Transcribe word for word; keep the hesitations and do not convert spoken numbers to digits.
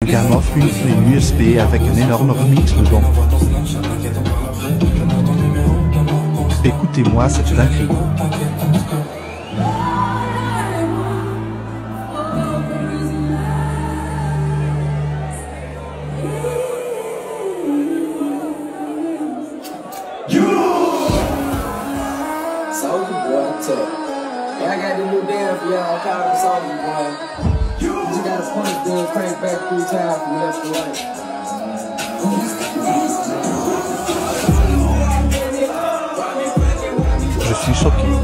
gars m'offre une clé U S B avec un énorme remix dedans. Écoutez-moi cette dinguerie. Soldier boy, tough. Yeah, I got the new dance for y'all, call it Soldier boy. You just gotta punch, then crank back three times from left to right. Je suis choqué.